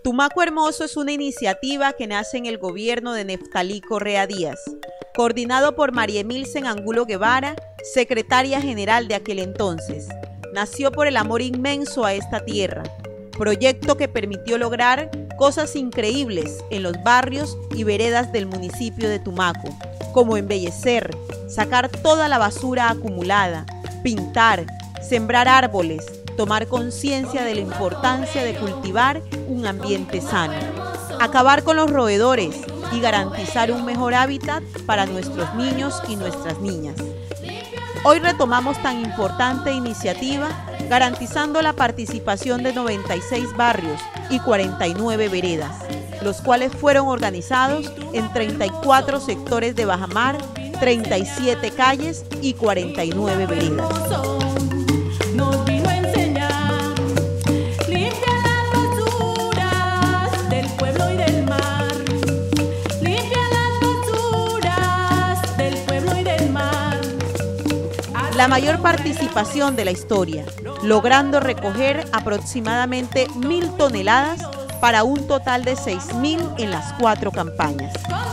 Tumaco Hermoso es una iniciativa que nace en el gobierno de Neftalí Correa Díaz, coordinado por María Emilsen Angulo Guevara, secretaria general de aquel entonces. Nació por el amor inmenso a esta tierra, proyecto que permitió lograr cosas increíbles en los barrios y veredas del municipio de Tumaco, como embellecer, sacar toda la basura acumulada, pintar, sembrar árboles, tomar conciencia de la importancia de cultivar un ambiente sano, acabar con los roedores y garantizar un mejor hábitat para nuestros niños y nuestras niñas. Hoy retomamos tan importante iniciativa, garantizando la participación de 96 barrios y 49 veredas, los cuales fueron organizados en 34 sectores de bajamar, 37 calles y 49 veredas. La mayor participación de la historia, logrando recoger aproximadamente 1.000 toneladas para un total de 6.000 en las 4 campañas.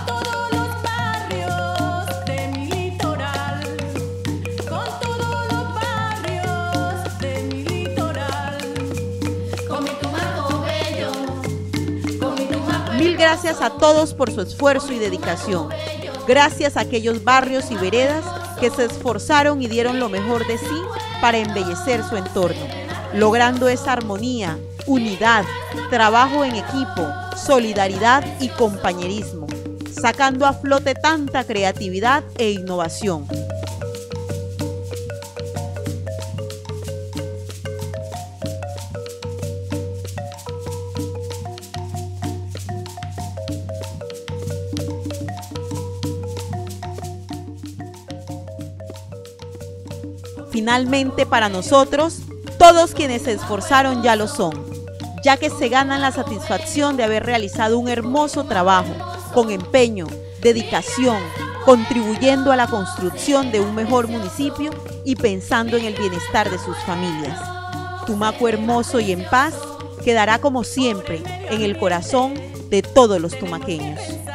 Mil gracias a todos por su esfuerzo y dedicación. Gracias a aquellos barrios y veredas que se esforzaron y dieron lo mejor de sí para embellecer su entorno, logrando esa armonía, unidad, trabajo en equipo, solidaridad y compañerismo, sacando a flote tanta creatividad e innovación. Finalmente, para nosotros, todos quienes se esforzaron ya lo son, ya que se ganan la satisfacción de haber realizado un hermoso trabajo, con empeño, dedicación, contribuyendo a la construcción de un mejor municipio y pensando en el bienestar de sus familias. Tumaco hermoso y en paz quedará como siempre en el corazón de todos los tumaqueños.